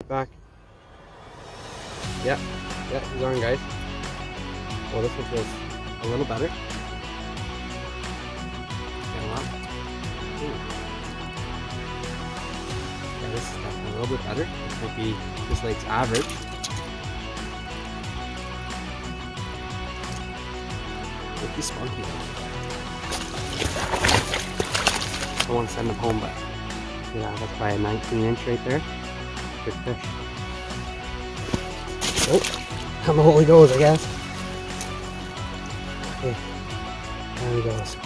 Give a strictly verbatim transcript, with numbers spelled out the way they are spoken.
back. Yeah, yeah, he's on, guys. Well, this one feels a little better. Get him up. Ooh. Yeah, this is definitely a little bit better. This might be this lake's average. Might be spunky though. I want to send him home, but yeah, that's probably a nineteen inch right there. Good fish. Oh, down the hole he goes, I guess. Okay, there he goes.